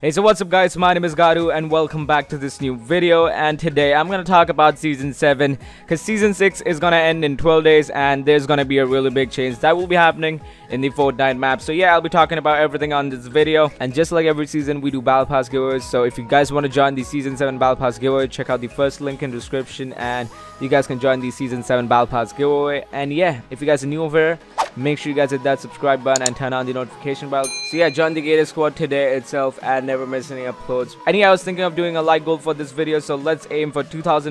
Hey, so what's up guys, my name is Garu and welcome back to this new video. And today I'm gonna talk about season 7 because season 6 is gonna end in 12 days and there's gonna be a really big change that will be happening in the Fortnite map. So yeah, I'll be talking about everything on this video, and just like every season we do battle pass giveaways. So if you guys want to join the season 7 battle pass giveaway, check out the first link in the description and you guys can join the season 7 battle pass giveaway. And yeah, if you guys are new over here, make sure you guys hit that subscribe button and turn on the notification bell. So yeah, join the Gator Squad today itself and never miss any uploads. And yeah, I was thinking of doing a like goal for this video, so let's aim for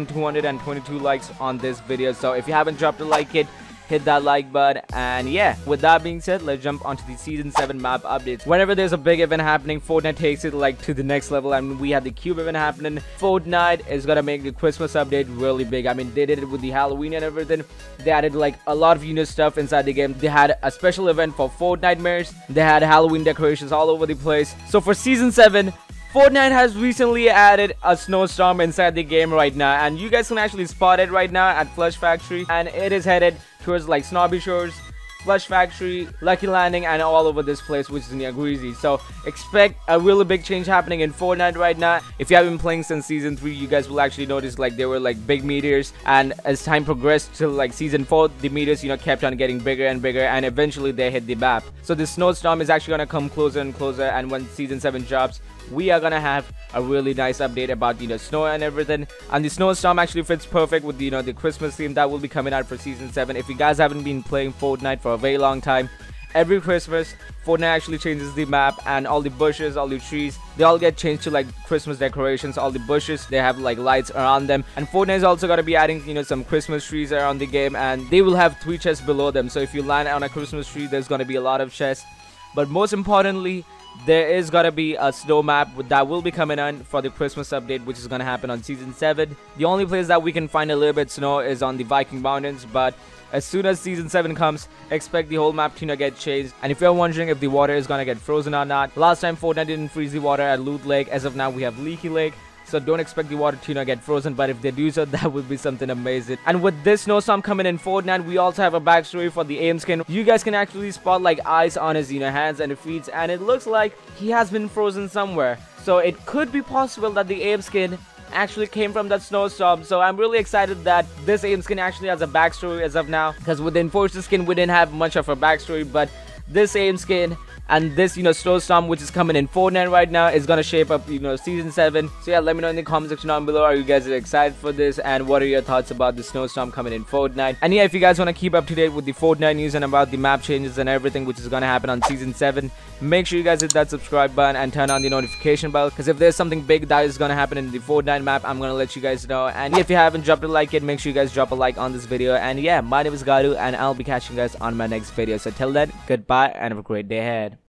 2,222 likes on this video. So if you haven't dropped a like yet, hit that like button. And yeah, with that being said, let's jump onto the season 7 map updates. Whenever there's a big event happening, Fortnite takes it like to the next level. I mean, we have the Cube event happening. Fortnite is gonna make the Christmas update really big. I mean, they did it with the Halloween and everything. They added like a lot of unique stuff inside the game. They had a special event for Fortnitemares. They had Halloween decorations all over the place. So for season 7, Fortnite has recently added a snowstorm inside the game right now, and you guys can actually spot it right now at Flush Factory, and it is headed towards like Snobby Shores, Flush Factory, Lucky Landing, and all over this place, which is near Greasy. So expect a really big change happening in Fortnite right now. If you have been playing since season 3, you guys will actually notice like there were like big meteors, and as time progressed till like season 4, the meteors kept on getting bigger and bigger, and eventually they hit the map. So this snowstorm is actually gonna come closer and closer, and when season 7 drops, we are gonna have a really nice update about snow and everything. And the snowstorm actually fits perfect with the Christmas theme that will be coming out for season 7. If you guys haven't been playing Fortnite for a very long time, every Christmas Fortnite actually changes the map, and all the bushes, all the trees, they all get changed to like Christmas decorations. All the bushes, they have like lights around them, and Fortnite is also gonna be adding some Christmas trees around the game, and they will have 3 chests below them. So if you land on a Christmas tree, there's gonna be a lot of chests. But most importantly, there is gonna be a snow map that will be coming on for the Christmas update, which is gonna happen on season 7. The only place that we can find a little bit snow is on the Viking Mountains, but as soon as season 7 comes, expect the whole map to get changed. And if you're wondering if the water is gonna get frozen or not, last time Fortnite didn't freeze the water at Loot Lake. As of now, we have Leaky Lake. So don't expect the water to get frozen, but if they do so, that would be something amazing. And with this snowstorm coming in Fortnite, we also have a backstory for the aim skin. You guys can actually spot like ice on his hands and feet, and it looks like he has been frozen somewhere. So it could be possible that the aim skin actually came from that snowstorm. So I'm really excited that this aim skin actually has a backstory as of now, because with the Enforcer skin we didn't have much of a backstory, but this aim skin and this snowstorm which is coming in Fortnite right now is gonna shape up season 7. So yeah, let me know in the comment section down below, are you guys excited for this, and what are your thoughts about the snowstorm coming in Fortnite? And yeah, if you guys want to keep up to date with the Fortnite news and about the map changes and everything which is gonna happen on season 7, make sure you guys hit that subscribe button and turn on the notification bell, because if there's something big that is gonna happen in the Fortnite map, I'm gonna let you guys know. And if you haven't dropped a like yet, make sure you guys drop a like on this video. And yeah, my name is Garu and I'll be catching you guys on my next video. So till then, goodbye and have a great day ahead.